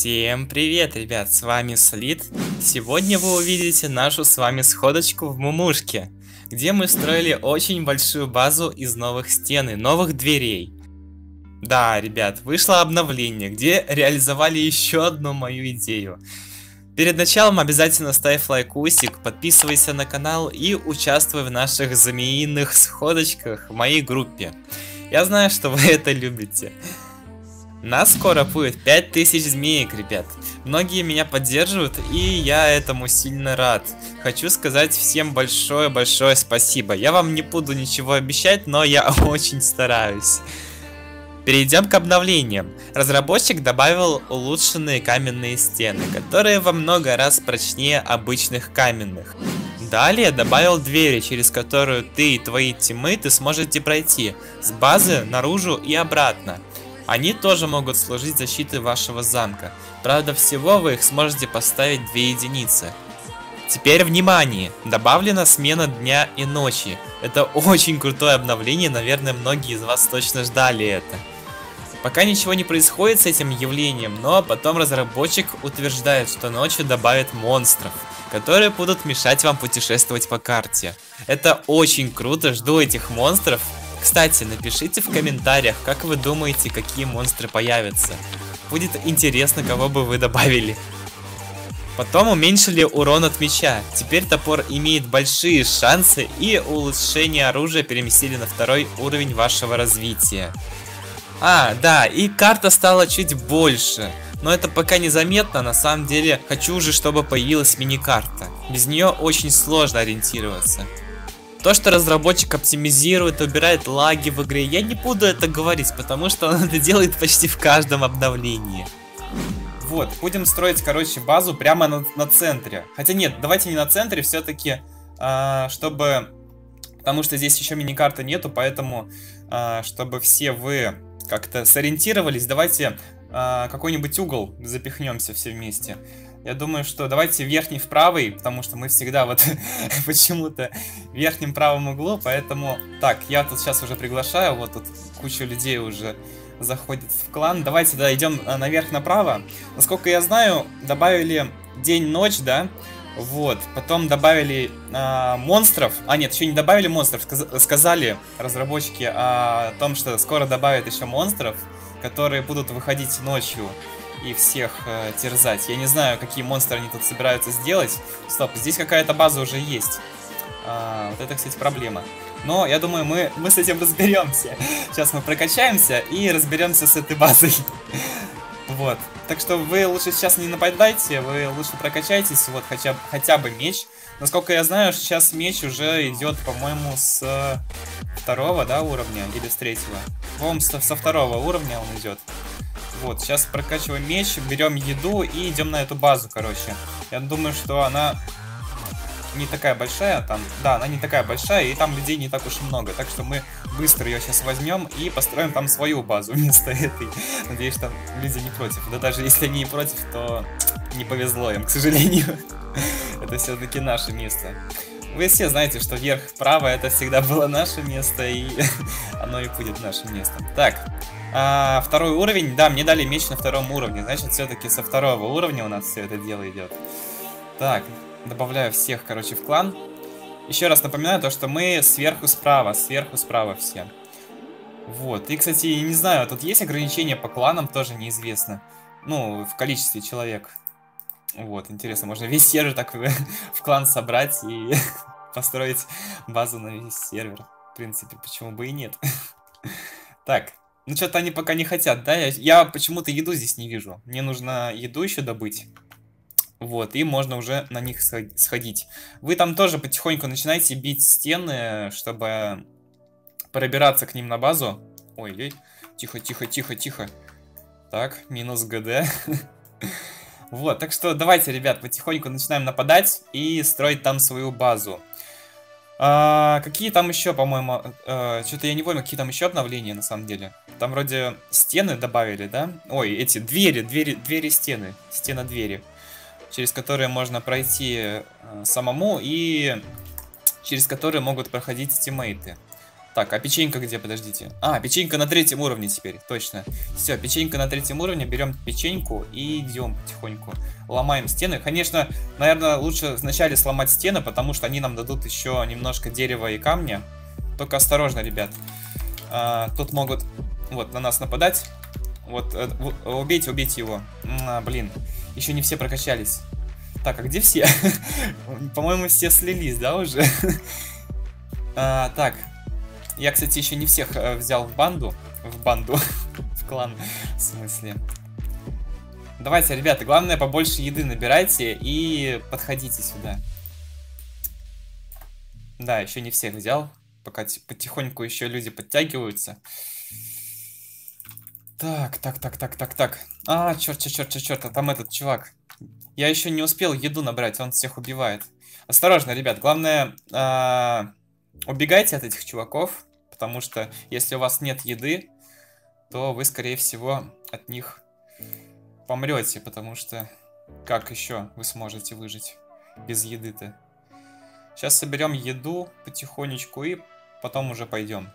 Всем привет, ребят, с вами Слит. Сегодня вы увидите нашу с вами сходочку в Мумушке, где мы строили очень большую базу из новых стен и новых дверей. Да, ребят, вышло обновление, где реализовали еще одну мою идею. Перед началом обязательно ставь лайкусик, подписывайся на канал и участвуй в наших змеиных сходочках в моей группе. Я знаю, что вы это любите. Нас скоро будет 5000 змеек, ребят. Многие меня поддерживают, и я этому сильно рад. Хочу сказать всем большое-большое спасибо. Я вам не буду ничего обещать, но я очень стараюсь. Перейдем к обновлениям. Разработчик добавил улучшенные каменные стены, которые во много раз прочнее обычных каменных. Далее добавил двери, через которую ты и твои тиммейты сможете пройти с базы наружу и обратно. Они тоже могут служить защитой вашего замка. Правда, всего вы их сможете поставить 2 единицы. Теперь внимание! Добавлена смена дня и ночи. Это очень крутое обновление, наверное, многие из вас точно ждали это. Пока ничего не происходит с этим явлением, но потом разработчик утверждает, что ночью добавит монстров, которые будут мешать вам путешествовать по карте. Это очень круто, жду этих монстров. Кстати, напишите в комментариях, как вы думаете, какие монстры появятся. Будет интересно, кого бы вы добавили. Потом уменьшили урон от меча. Теперь топор имеет большие шансы, и улучшение оружия переместили на 2-й уровень вашего развития. Да, и карта стала чуть больше. Но это пока незаметно, на самом деле хочу уже, чтобы появилась мини-карта. Без нее очень сложно ориентироваться. То, что разработчик оптимизирует, убирает лаги в игре, я не буду это говорить, потому что он это делает почти в каждом обновлении. Вот, будем строить, короче, базу прямо на центре. Хотя нет, давайте не на центре, все-таки, чтобы... Потому что здесь еще мини-карты нету, поэтому, чтобы все вы как-то сориентировались, давайте какой-нибудь угол запихнемся все вместе. Я думаю, что давайте верхний в правый, потому что мы всегда вот почему-то в верхнем правом углу, поэтому... Так, я тут сейчас уже приглашаю, вот тут куча людей уже заходит в клан. Давайте, да, идем наверх направо. Насколько я знаю, добавили день-ночь, да? Вот, потом добавили монстров. Нет, еще не добавили монстров, сказали разработчики о том, что скоро добавят еще монстров, которые будут выходить ночью и всех терзать. Я не знаю, какие монстры они тут собираются сделать. Стоп, здесь какая-то база уже есть. Вот это, кстати, проблема. Но я думаю, мы с этим разберемся. Сейчас мы прокачаемся и разберемся с этой базой. Вот. Так что вы лучше сейчас не нападайте, вы лучше прокачайтесь. Вот хотя бы меч. Насколько я знаю, сейчас меч уже идет, по-моему, с 2-го, да, уровня или с 3-го. По-моему, со 2-го уровня он идет. Вот, сейчас прокачиваем меч, берем еду и идем на эту базу, короче. Я думаю, что она не такая большая там. Да, она не такая большая, и там людей не так уж и много. Так что мы быстро ее сейчас возьмем и построим там свою базу вместо этой. Надеюсь, там люди не против. Да даже если они не против, то не повезло им, к сожалению. Это все-таки наше место. Вы все знаете, что вверх-вправо это всегда было наше место, и оно и будет нашим местом. Так. 2-й уровень, да, мне дали меч на 2-м уровне, значит, все-таки со 2-го уровня у нас все это дело идет. Так, добавляю всех, короче, в клан. Еще раз напоминаю то, что мы сверху справа все. Вот, и, кстати, не знаю, тут есть ограничения по кланам, тоже неизвестно. Ну, в количестве человек. Вот, интересно, можно весь сервер так в клан собрать и построить базу на весь сервер. В принципе, почему бы и нет. Так. Ну, что-то они пока не хотят, да? Я почему-то еду здесь не вижу. Мне нужно еду еще добыть. Вот, и можно уже на них сходить. Вы там тоже потихоньку начинаете бить стены, чтобы пробираться к ним на базу. Ой, тихо, тихо, тихо, тихо. Так, минус ГД. Вот, так что давайте, ребят, потихоньку начинаем нападать и строить там свою базу. Какие там еще, по-моему, что-то я не понял, какие там еще обновления на самом деле. Там вроде стены добавили, да? Ой, эти двери стены, стена-двери, через которые можно пройти самому и через которые могут проходить тиммейты. Так, а печенька где? Подождите. А, печенька на 3-м уровне теперь, точно. Все, печенька на 3-м уровне. Берем печеньку и идем потихоньку. Ломаем стены. Конечно, наверное, лучше вначале сломать стены, потому что они нам дадут еще немножко дерева и камня. Только осторожно, ребят. Тут могут вот на нас нападать. Вот, убейте его. Блин, еще не все прокачались. Так, а где все? По-моему, все слились, да, уже? Так. Я, кстати, еще не всех взял в банду. В клан, в смысле. Давайте, ребята, главное, побольше еды набирайте и подходите сюда. Да, еще не всех взял. Пока потихоньку еще люди подтягиваются. Так. А, черт, а там этот чувак. Я еще не успел еду набрать, он всех убивает. Осторожно, ребят, главное, убегайте от этих чуваков, потому что если у вас нет еды, то вы, скорее всего, от них помрете, потому что как еще вы сможете выжить без еды-то? Сейчас соберем еду потихонечку и потом уже пойдем.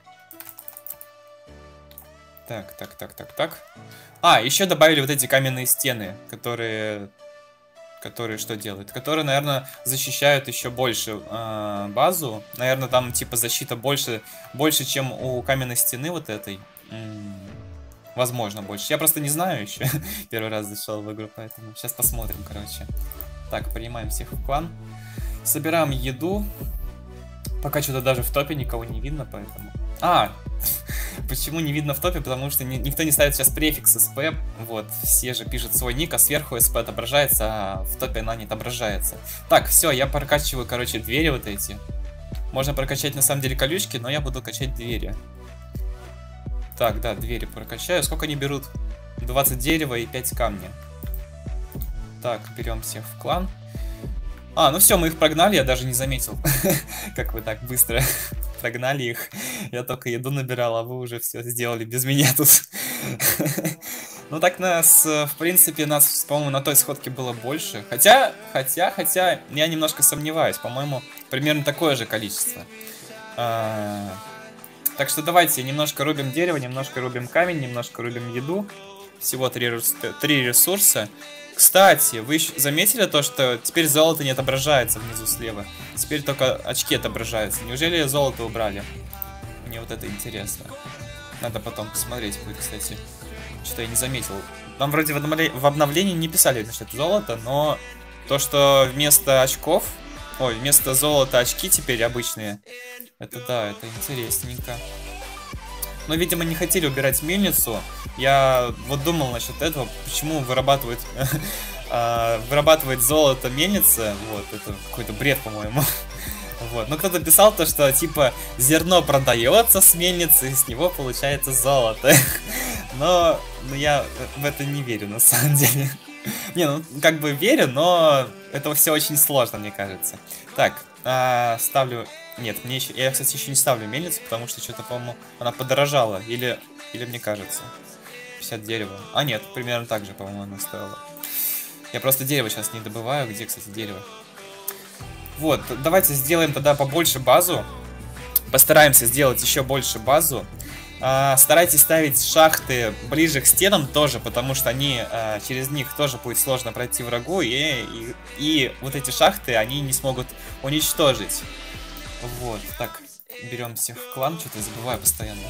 Так. А, еще добавили вот эти каменные стены, которые что делают? Которые, наверное, защищают еще больше базу. Наверное, там типа защита больше, чем у каменной стены вот этой. Возможно, больше. Я просто не знаю еще. Первый раз зашел в игру, поэтому сейчас посмотрим, короче. Так, принимаем всех в клан. Собираем еду. Пока что-то даже в топе никого не видно, поэтому... Почему не видно в топе? Потому что никто не ставит сейчас префикс SP. Вот, все же пишут свой ник, а сверху SP отображается, а в топе она не отображается. Так, все, я прокачиваю, короче, двери вот эти. Можно прокачать на самом деле колючки, но я буду качать двери. Так, да, двери прокачаю. Сколько они берут? 20 дерева и 5 камня. Так, берем всех в клан. Ну все, мы их прогнали, я даже не заметил. Как вы так быстро прогнали их. Я только еду набирал, а вы уже все сделали без меня тут. Ну так нас, в принципе, по-моему, на той сходке было больше. Хотя, я немножко сомневаюсь. По-моему, примерно такое же количество. Так что давайте немножко рубим дерево, немножко рубим камень, немножко рубим еду. Всего 3 ресурса. Кстати, вы заметили то, что теперь золото не отображается внизу слева? Теперь только очки отображаются. Неужели золото убрали? Мне вот это интересно. Надо потом посмотреть будет, кстати. Что-то я не заметил. Там вроде в обновлении не писали насчет золота, но то, что вместо очков... Ой, вместо золота очки теперь обычные. Это да, это интересненько. Но, видимо, не хотели убирать мельницу. Я вот думал насчет этого, почему вырабатывает золото мельница. Вот, это какой-то бред, по-моему. Вот. Но кто-то писал то, что типа зерно продается с мельницы, и с него получается золото. Но я в это не верю, на самом деле. Не, ну как бы верю, но это все очень сложно, мне кажется. Так, ставлю... Нет, я, кстати, еще не ставлю мельницу, потому что что-то, по-моему, она подорожала. Или мне кажется. 50 дерева. А, нет, примерно так же, по-моему, она стоила. Я просто дерево сейчас не добываю. Где, кстати, дерево? Вот, давайте сделаем тогда побольше базу. Постараемся сделать еще больше базу. Старайтесь ставить шахты ближе к стенам тоже, потому что через них тоже будет сложно пройти врагу. И вот эти шахты они не смогут уничтожить. Вот, так, берем всех в клан, что-то забываю постоянно.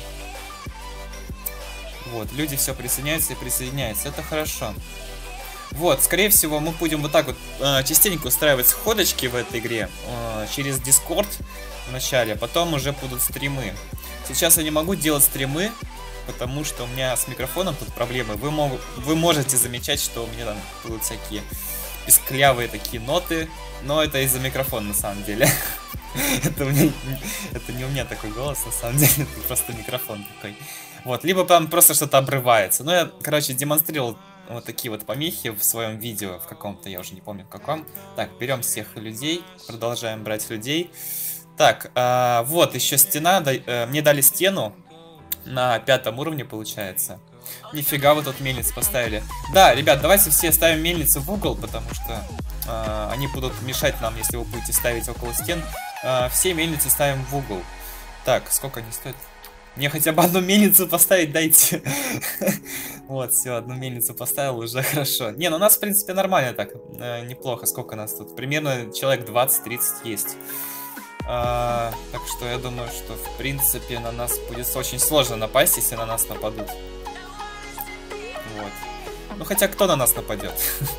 Вот, люди все присоединяются и присоединяются, это хорошо. Вот, скорее всего, мы будем вот так вот частенько устраивать сходочки в этой игре через Discord вначале, а потом уже будут стримы. Сейчас я не могу делать стримы, потому что у меня с микрофоном тут проблемы. Вы можете замечать, что у меня там будут всякие писклявые такие ноты, но это из-за микрофона на самом деле. Это не у меня такой голос, на самом деле, это просто микрофон такой. Вот, либо там просто что-то обрывается. Ну, я, короче, демонстрировал вот такие вот помехи в своем видео, в каком-то, я уже не помню в каком. Так, берем всех людей, продолжаем брать людей. Так, вот еще стена, мне дали стену на 5-м уровне, получается. Нифига вы тут мельницу поставили. Да, ребят, давайте все ставим мельницу в угол, потому что они будут мешать нам, если вы будете ставить около стен. Все мельницы ставим в угол. Так, сколько они стоят? Мне хотя бы одну мельницу поставить дайте. Вот, все, одну мельницу поставил, уже хорошо. Не, ну у нас, в принципе, нормально так. Неплохо. Сколько нас тут? Примерно человек 20-30 есть. Так что я думаю, что, в принципе, на нас будет очень сложно напасть, если на нас нападут. Вот. Ну, хотя кто на нас нападет?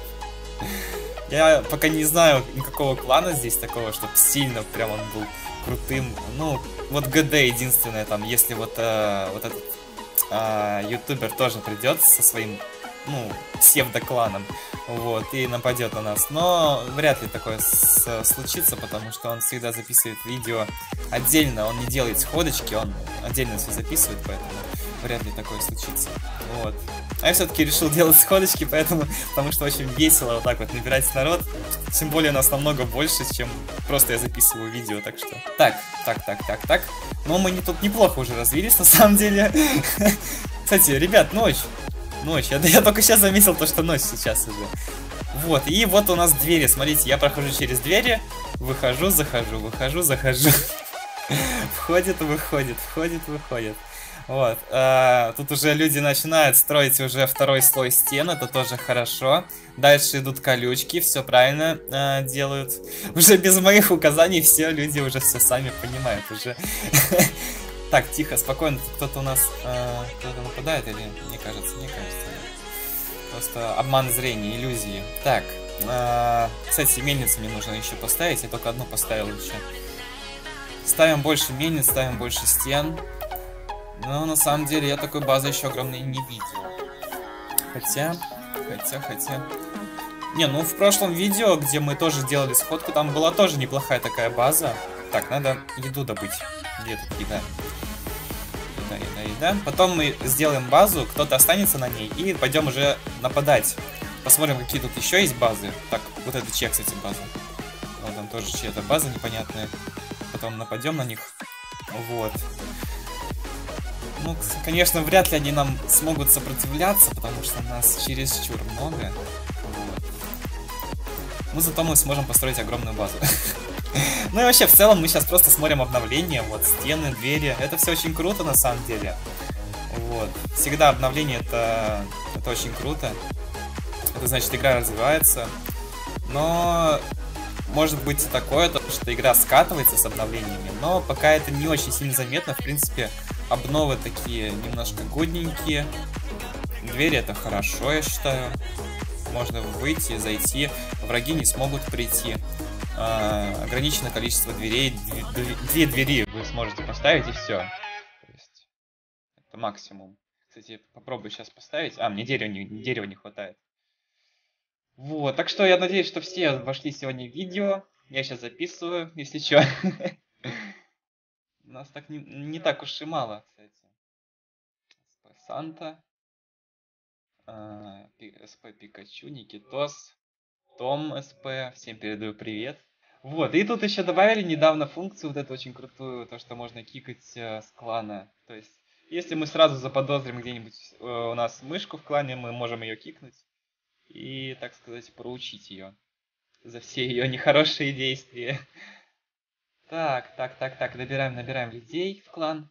Я пока не знаю никакого клана здесь такого, чтобы сильно прям он был крутым. Ну, вот ГД единственное там, если вот этот ютубер тоже придет со своим, ну, псевдокланом, вот, и нападет на нас. Но вряд ли такое случится, потому что он всегда записывает видео отдельно, он не делает сходочки, он отдельно все записывает, поэтому вряд ли такое случится. Вот. А я все-таки решил делать сходочки, потому что очень весело вот так вот набирать народ. Тем более нас намного больше, чем просто я записываю видео, так что... Так. Но мы тут неплохо уже развились, на самом деле. Кстати, ребят, ночь. Я только сейчас заметил то, что ночь сейчас уже. Вот, и вот у нас двери, смотрите, я прохожу через двери, выхожу, захожу, выхожу, захожу. Входит, выходит. Вот, тут уже люди начинают строить уже второй слой стен, это тоже хорошо. Дальше идут колючки, все правильно делают. Уже без моих указаний все люди уже все сами понимают уже. Так, тихо, спокойно, кто-то у нас кто-то нападает или не кажется? Не кажется. Просто обман зрения, иллюзии. Так, кстати, мельницу мне нужно еще поставить, я только одну поставил еще. Ставим больше мельниц, ставим больше стен. Но на самом деле я такой базы еще огромной не видел. Хотя... Не, ну в прошлом видео, где мы тоже делали сходку, там была тоже неплохая такая база. Так, надо еду добыть. Где тут еда? Еда. Потом мы сделаем базу, кто-то останется на ней, и пойдем уже нападать. Посмотрим, какие тут еще есть базы. Так, вот это чья, кстати, база. Вот там тоже чья-то база непонятная. Потом нападем на них. Вот. Ну, конечно, вряд ли они нам смогут сопротивляться, потому что нас чересчур много. Вот. Ну, зато мы сможем построить огромную базу. Ну и вообще, в целом, мы сейчас просто смотрим обновления. Вот, стены, двери. Это все очень круто, на самом деле. Вот. Всегда обновление это очень круто. Это значит, игра развивается. Но... Может быть и такое, что игра скатывается с обновлениями, но пока это не очень сильно заметно. В принципе, обновы такие немножко годненькие. Двери это хорошо, я считаю. Можно выйти, зайти. Враги не смогут прийти. Ограниченное количество дверей. Две двери вы сможете поставить и все. То есть, это максимум. Кстати, попробую сейчас поставить. Мне дерева не хватает. Вот, так что я надеюсь, что все вошли сегодня в видео. Я сейчас записываю, если что. Нас так не так уж и мало, кстати. СП Санта, СП Пикачу, Никитос, Том СП, всем передаю привет. Вот, и тут еще добавили недавно функцию, вот эту очень крутую, то, что можно кикать с клана. То есть, если мы сразу заподозрим где-нибудь у нас мышку в клане, мы можем ее кикнуть. И, так сказать, проучить ее за все ее нехорошие действия. Так, набираем людей в клан.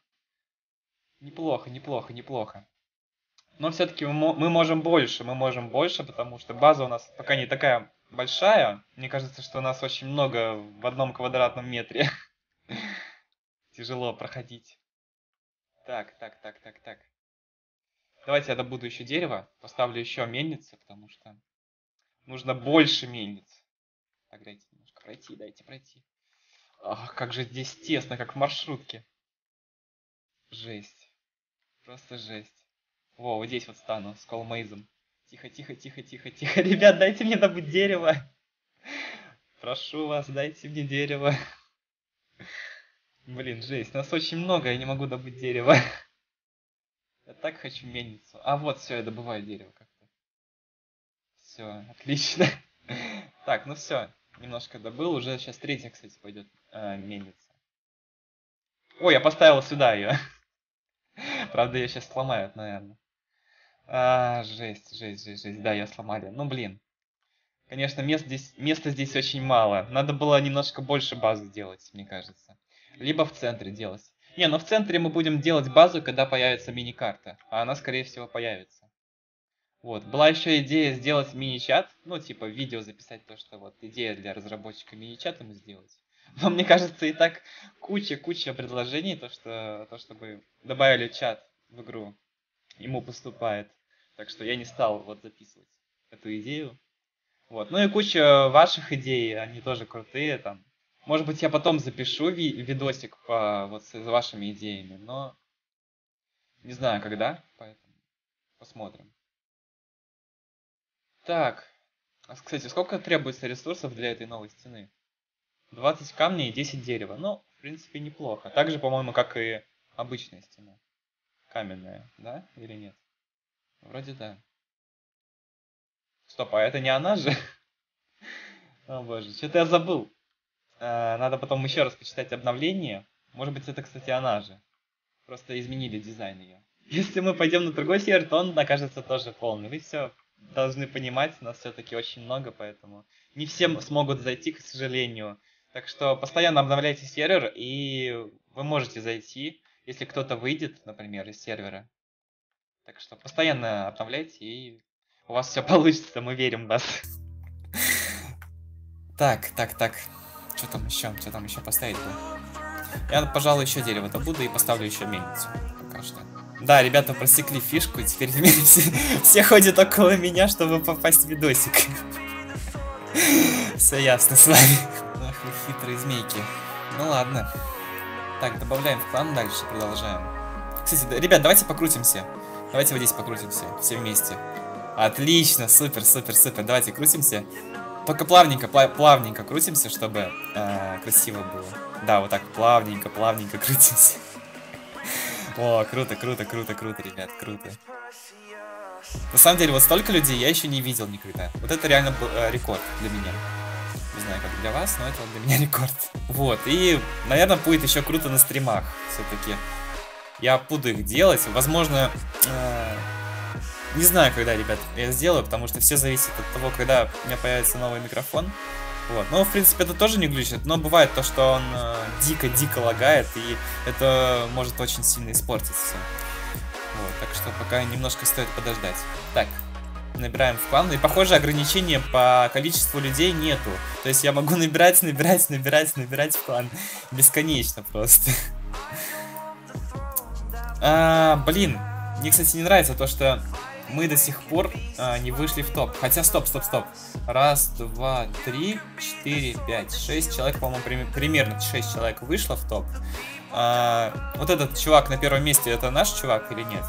Неплохо. Но все-таки мы можем больше, потому что база у нас пока не такая большая. Мне кажется, что у нас очень много в одном квадратном метре. Тяжело проходить. Так. Давайте я добуду еще дерево, поставлю еще мельницы, потому что нужно больше мельниц. Так, дайте немножко пройти. Ах, как же здесь тесно, как в маршрутке. Жесть. Просто жесть. Во, вот здесь вот стану, с колмейзом. Тихо. Ребят, дайте мне добыть дерево. Прошу вас, дайте мне дерево. Блин, жесть, нас очень много, я не могу добыть дерево. Я так хочу мельницу. Вот, все, я добываю дерево как-то. Все, отлично. Так, ну все, немножко добыл. Уже сейчас третья, кстати, пойдет мельница. Ой, я поставил сюда ее. Правда, ее сейчас сломают, наверное. Жесть. Да, ее сломали. Ну, блин. Конечно, места здесь очень мало. Надо было немножко больше базы делать, мне кажется. Либо в центре делать. Не, ну в центре мы будем делать базу, когда появится мини-карта. А она, скорее всего, появится. Вот. Была еще идея сделать мини-чат. Ну, типа, видео записать то, что вот идея для разработчика мини-чата мы сделать. Но мне кажется, и так куча предложений, то, чтобы добавили чат в игру, ему поступает. Так что я не стал вот записывать эту идею. Вот. Ну и куча ваших идей, они тоже крутые там. Может быть, я потом запишу видосик по вот с вашими идеями, но не знаю когда, поэтому посмотрим. Так, кстати, сколько требуется ресурсов для этой новой стены? 20 камней и 10 дерева. Ну, в принципе, неплохо. Так же, по-моему, как и обычная стена. Каменная, да? Или нет? Вроде да. Стоп, а это не она же? О боже, что-то я забыл. Надо потом еще раз почитать обновление. Может быть, это, кстати, она же. Просто изменили дизайн ее. Если мы пойдем на другой сервер, то он окажется тоже полный. Вы все должны понимать, нас все-таки очень много, поэтому не все смогут зайти, к сожалению. Так что постоянно обновляйте сервер, и вы можете зайти, если кто-то выйдет, например, из сервера. Так что постоянно обновляйте, и у вас все получится, мы верим в вас. Так. Что там еще поставить было? Я, пожалуй, еще дерево добуду и поставлю еще мельницу. Пока что. Да, ребята просекли фишку, и теперь все ходят около меня, чтобы попасть в видосик. Все ясно с вами. Ах, вы хитрые змейки. Ну ладно. Так, добавляем в клан дальше, продолжаем. Кстати, ребят, давайте покрутимся. Давайте вот здесь покрутимся, все вместе. Отлично, супер. Давайте крутимся. Только плавненько крутимся, чтобы красиво было. Да, вот так плавненько крутимся. О, круто, ребят, круто. На самом деле, вот столько людей я еще не видел никогда. Вот это реально был рекорд для меня. Не знаю, как для вас, но это для меня рекорд. Вот, и, наверное, будет еще круто на стримах. Все-таки я буду их делать. Возможно, не знаю, когда, ребят, я сделаю, потому что все зависит от того, когда у меня появится новый микрофон. Вот. Но, в принципе, это тоже не глючит, но бывает то, что он дико лагает, и это может очень сильно испортить все. Вот, так что пока немножко стоит подождать. Так, набираем в клан, и, похоже, ограничения по количеству людей нету. То есть я могу набирать в клан бесконечно просто. Блин, мне, кстати, не нравится то, что мы до сих пор не вышли в топ. Хотя, стоп. Раз, два, три, 4, 5, 6 человек, по-моему, примерно 6 человек вышло в топ. Вот этот чувак на первом месте, это наш чувак или нет?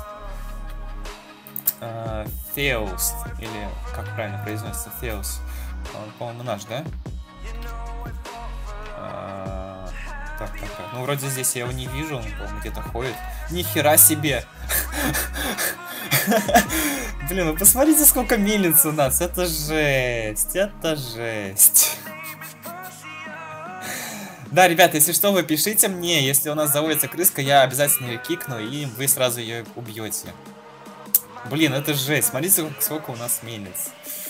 Theos, или как правильно произносится, Theos. Он, по-моему, наш, да? Так. Ну, вроде здесь я его не вижу, он, по-моему, где-то ходит. Нихера себе! Блин, ну посмотрите, сколько мельниц у нас. Это жесть. Да, ребята, если что, вы пишите мне. Если у нас заводится крыска, я обязательно ее кикну, и вы сразу ее убьете. Блин, это жесть. Смотрите, сколько у нас мельниц.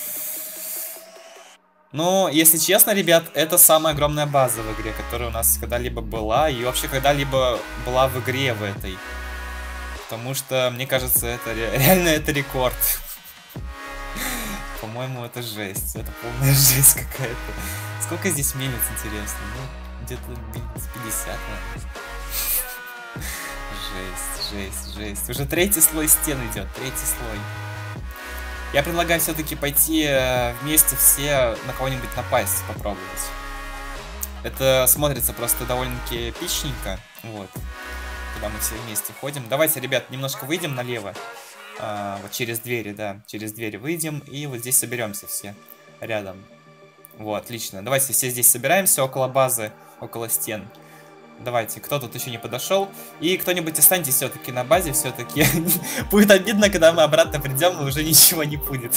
Ну, если честно, ребят, это самая огромная база в игре, которая у нас когда-либо была, и вообще когда-либо была в игре в этой. Потому что, мне кажется, это реально это рекорд. По-моему, это жесть. Это полная жесть какая-то. Сколько здесь мельниц, интересно? Ну, где-то мельниц 50, наверное. Жесть. Уже третий слой стен идет. Я предлагаю все-таки пойти вместе все на кого-нибудь напасть, попробовать. Это смотрится просто довольно-таки эпичненько. Вот. Когда мы все вместе ходим. Давайте, ребят, немножко выйдем налево. Вот через двери, да. Через двери выйдем. И вот здесь соберемся все рядом. Вот, отлично. Давайте все здесь собираемся около базы, около стен. Давайте, кто тут еще не подошел. И кто-нибудь останьтесь все-таки на базе, все-таки. Будет обидно, когда мы обратно придем, и уже ничего не будет.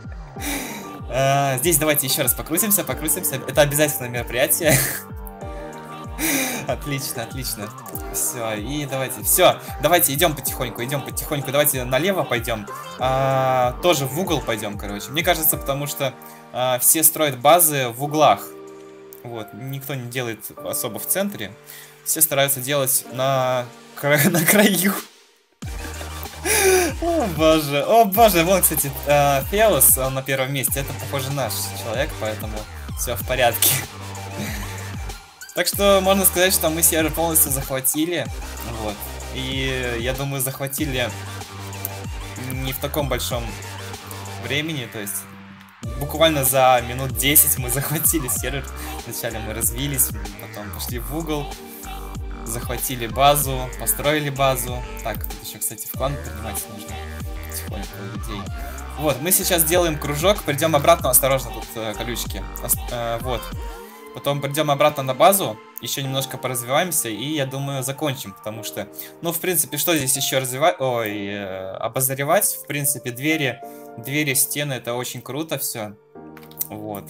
Здесь давайте еще раз покрутимся. Это обязательное мероприятие. Отлично. Все, и давайте идем потихоньку. Давайте налево пойдем. Тоже в угол пойдем, короче. Мне кажется, потому что все строят базы в углах. Вот, никто не делает особо в центре. Все стараются делать на краю. О боже, вон, кстати, Феус, он на первом месте. Это, похоже, наш человек, поэтому все в порядке. Так что можно сказать, что мы сервер полностью захватили. Вот. И я думаю, захватили не в таком большом времени, то есть буквально за минут 10 мы захватили сервер. Вначале мы развились, потом пошли в угол, захватили базу, построили базу. Так, тут еще, кстати, в клан принимать нужно потихоньку людей. Вот, мы сейчас делаем кружок, придем обратно, осторожно, тут колючки. Вот. Потом придем обратно на базу, еще немножко поразвиваемся и, я думаю, закончим, потому что, ну, в принципе, что здесь еще развивать, обозревать, в принципе, двери, стены, это очень круто все, вот.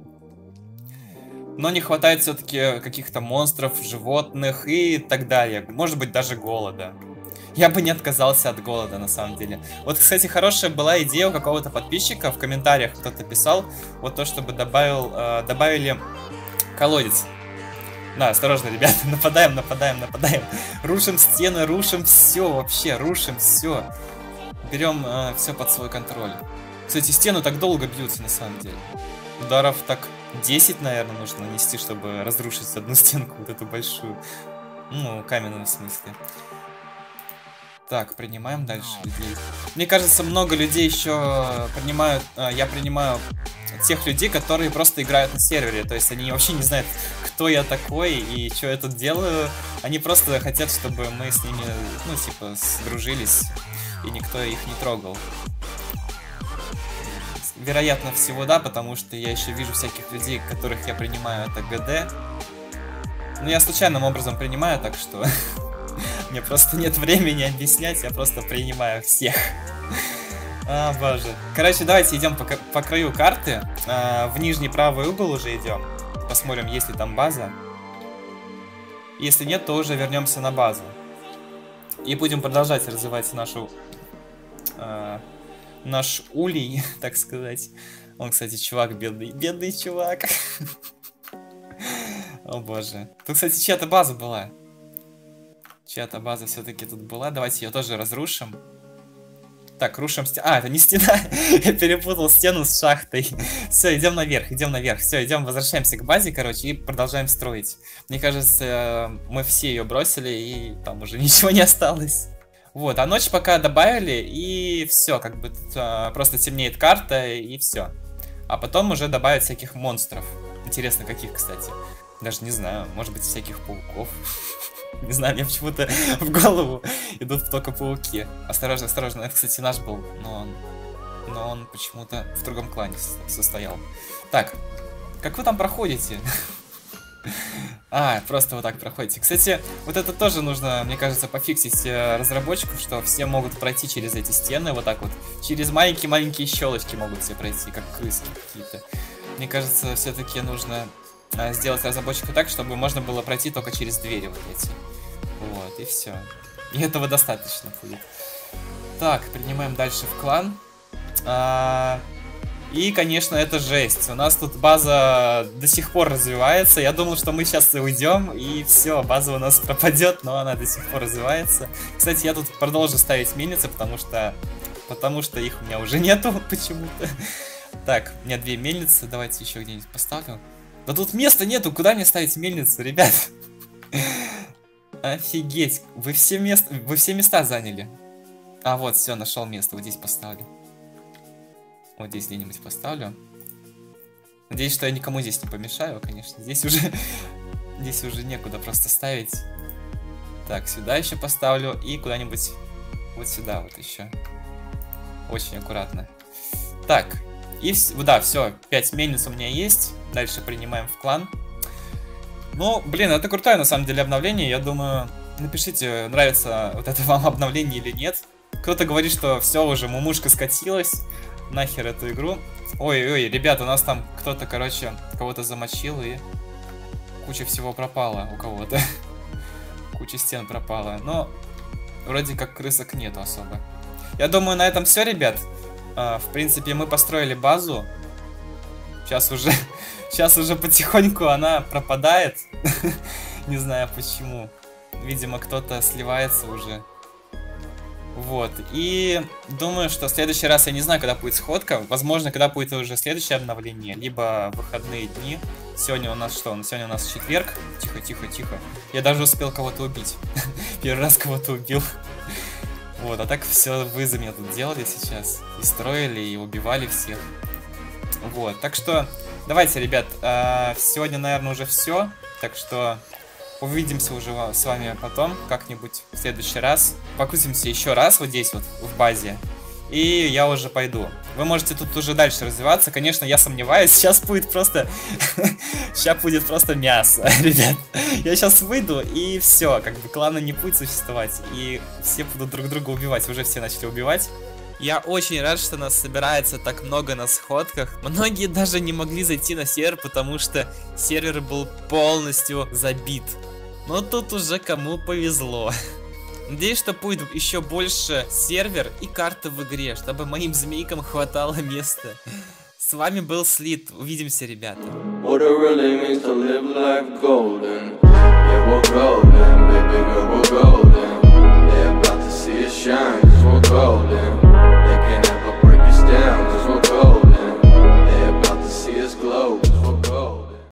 Но не хватает все-таки каких-то монстров, животных и так далее, может быть, даже голода. Я бы не отказался от голода, на самом деле. Вот, кстати, хорошая была идея у какого-то подписчика, в комментариях кто-то писал, вот то, чтобы добавили колодец. Да, осторожно, ребята, нападаем. Рушим стены, рушим все, вообще, рушим все. Берем все под свой контроль. Кстати, стены так долго бьются, на самом деле. Ударов так 10, наверное, нужно нанести, чтобы разрушить одну стенку, вот эту большую. Ну, каменную в смысле. Так, принимаем дальше людей. Мне кажется, много людей еще принимают... Я принимаю тех людей, которые просто играют на сервере. То есть они вообще не знают, кто я такой и что я тут делаю. Они просто хотят, чтобы мы с ними, ну, типа, сдружились, и никто их не трогал. Вероятно всего, да, потому что я еще вижу всяких людей, которых я принимаю, это ГД. Но я случайным образом принимаю, так что... Мне просто нет времени объяснять, я просто принимаю всех. А, боже. Короче, давайте идем по краю карты. В нижний правый угол уже идем. Посмотрим, есть ли там база. Если нет, то уже вернемся на базу. И будем продолжать развивать наш улей, так сказать. Он, кстати, чувак бедный. Бедный чувак. О боже. Тут, кстати, чья-то база была. Чья-то база все-таки тут была. Давайте ее тоже разрушим. Так, рушим стену. А, это не стена. Я перепутал стену с шахтой. Все, идем наверх, идем наверх. Все, идем, возвращаемся к базе, короче, и продолжаем строить. Мне кажется, мы все ее бросили, и там уже ничего не осталось. Вот, а ночь пока добавили, и все, как бы тут просто темнеет карта, и все. А потом уже добавят всяких монстров. Интересно, каких, кстати. Даже не знаю, может быть, всяких пауков. Не знаю, мне почему-то в голову идут только пауки. Осторожно, осторожно. Это, кстати, наш был, но он почему-то в другом клане состоял. Так, как вы там проходите? А, просто вот так проходите. Кстати, вот это тоже нужно, мне кажется, пофиксить разработчиков, что все могут пройти через эти стены, вот так вот. Через маленькие-маленькие щелочки могут все пройти, как крыски какие-то. Мне кажется, все-таки нужно... сделать разработчику так, чтобы можно было пройти только через двери вот эти. Вот, и все. И этого достаточно будет. Так, принимаем дальше в клан. И, конечно, это жесть. У нас тут база до сих пор развивается. Я думал, что мы сейчас уйдем, и все, база у нас пропадет, но она до сих пор развивается. Кстати, я тут продолжу ставить мельницы, потому что их у меня уже нету почему-то. Так, у меня 2 мельницы. Давайте еще где-нибудь поставлю. Да тут места нету, куда мне ставить мельницу, ребят? Офигеть, вы все места заняли. А вот, все, нашел место, вот здесь поставлю. Вот здесь где-нибудь поставлю. Надеюсь, что я никому здесь не помешаю, конечно. Здесь уже некуда просто ставить. Так, сюда еще поставлю и куда-нибудь вот сюда вот еще. Очень аккуратно. Так, и да, все, 5 мельниц у меня есть. Дальше принимаем в клан. Ну, блин, это крутое на самом деле обновление. Я думаю, напишите, нравится вот это вам обновление или нет. Кто-то говорит, что все, уже мумушка скатилась. Нахер эту игру. Ой-ой, ребята, у нас там кто-то, короче, кого-то замочил, и куча всего пропала у кого-то. Куча стен пропала. Но вроде как крысок нету особо. Я думаю, на этом все, ребят. В принципе, мы построили базу. Сейчас уже потихоньку она пропадает. Не знаю почему. Видимо, кто-то сливается уже. Вот. И думаю, что в следующий раз, я не знаю, когда будет сходка. Возможно, когда будет уже следующее обновление. Либо выходные дни. Сегодня у нас что? Сегодня у нас четверг. Тихо, тихо, тихо. Я даже успел кого-то убить. Первый раз кого-то убил. Вот, а так все вы за меня тут делали сейчас. И строили, и убивали всех. Вот, так что давайте, ребят, сегодня, наверное, уже все. Так что увидимся уже с вами потом, как-нибудь в следующий раз. Покрутимся еще раз вот здесь вот, в базе. И я уже пойду. Вы можете тут уже дальше развиваться. Конечно, я сомневаюсь, сейчас будет просто... Сейчас будет просто мясо, ребят. Я сейчас выйду, и все. Как бы кланы не будет существовать. И все будут друг друга убивать. Уже все начали убивать. Я очень рад, что нас собирается так много на сходках. Многие даже не могли зайти на сервер, потому что сервер был полностью забит. Но тут уже кому повезло. Надеюсь, что будет еще больше сервер и карты в игре, чтобы моим змейкам хватало места. С вами был Слит. Увидимся, ребята. Shine, 'cause we're golden.